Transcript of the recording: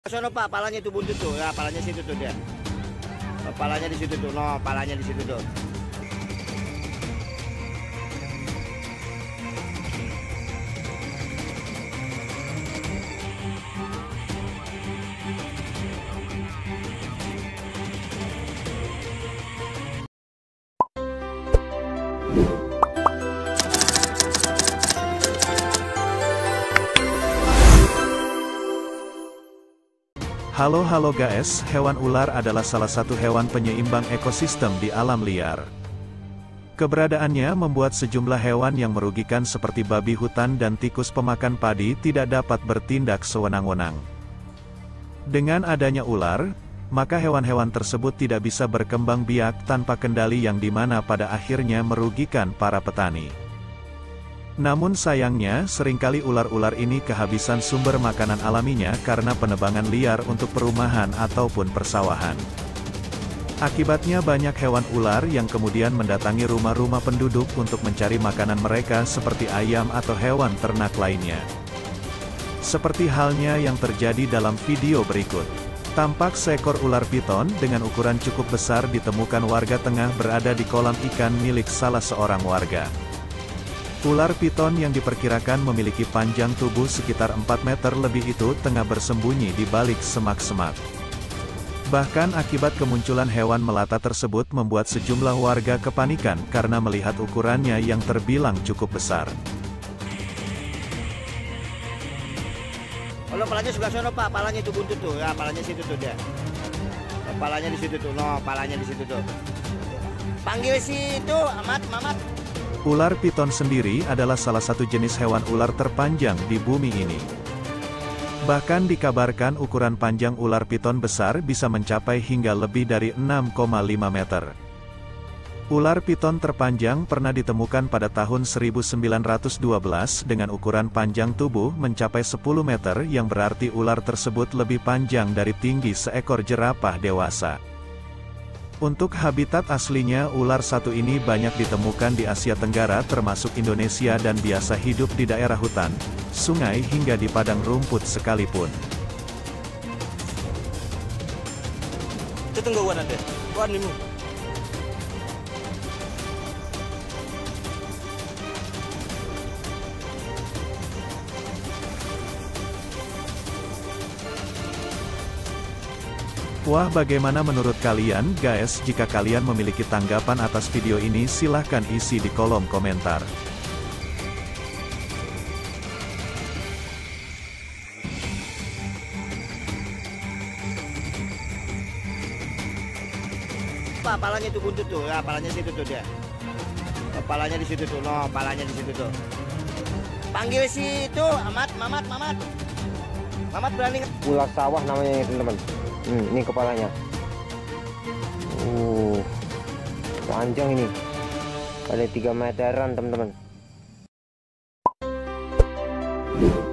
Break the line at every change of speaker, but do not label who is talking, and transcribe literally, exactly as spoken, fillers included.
Sono Pak, palanya itu buntut tuh, ya palanya situ tuh dia. Palanya di situ tuh, no, palanya di situ tuh.
Halo halo guys, hewan ular adalah salah satu hewan penyeimbang ekosistem di alam liar. Keberadaannya membuat sejumlah hewan yang merugikan seperti babi hutan dan tikus pemakan padi tidak dapat bertindak sewenang-wenang. Dengan adanya ular, maka hewan-hewan tersebut tidak bisa berkembang biak tanpa kendali yang dimana pada akhirnya merugikan para petani. Namun sayangnya, seringkali ular-ular ini kehabisan sumber makanan alaminya karena penebangan liar untuk perumahan ataupun persawahan. Akibatnya banyak hewan ular yang kemudian mendatangi rumah-rumah penduduk untuk mencari makanan mereka seperti ayam atau hewan ternak lainnya. Seperti halnya yang terjadi dalam video berikut. Tampak seekor ular piton dengan ukuran cukup besar ditemukan warga tengah berada di kolam ikan milik salah seorang warga. Ular piton yang diperkirakan memiliki panjang tubuh sekitar empat meter lebih itu tengah bersembunyi di balik semak-semak. Bahkan akibat kemunculan hewan melata tersebut membuat sejumlah warga kepanikan karena melihat ukurannya yang terbilang cukup besar.
Kalau palanya sebelah sono Pak, palanya itu buntut tuh, ya palanya situ tuh dia. Palanya di situ tuh, no, palanya di situ tuh. Panggil situ, Amat, Mamat.
Ular piton sendiri adalah salah satu jenis hewan ular terpanjang di bumi ini. Bahkan dikabarkan ukuran panjang ular piton besar bisa mencapai hingga lebih dari enam koma lima meter. Ular piton terpanjang pernah ditemukan pada tahun seribu sembilan ratus dua belas dengan ukuran panjang tubuh mencapai sepuluh meter yang berarti ular tersebut lebih panjang dari tinggi seekor jerapah dewasa. Untuk habitat aslinya ular satu ini banyak ditemukan di Asia Tenggara termasuk Indonesia dan biasa hidup di daerah hutan, sungai hingga di padang rumput sekalipun.
Itu tunggu wan ada. Wan ini.
Wah, bagaimana menurut kalian, guys? Jika kalian memiliki tanggapan atas video ini silahkan isi di kolom komentar.
Pak, palanya itu buntut tuh, ya palanya situ tuh dia. Palanya di situ tuh, no, palanya di situ tuh. Panggil situ, Amat, Mamat, Mamat. Mamat berani.
Ular sawah namanya teman-teman. Hmm, ini kepalanya. Uh, panjang ini. Ada tiga meteran teman-teman.